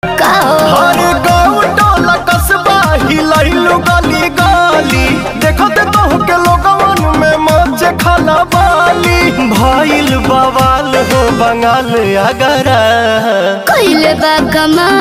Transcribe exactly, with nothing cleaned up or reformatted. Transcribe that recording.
हर गाँव टोला कस्बा हिलैलु गली गली देखते तो के लोगवन में मचे खाना बाली भइल बवाल हो बंगाल अगरा कइले बा कमाल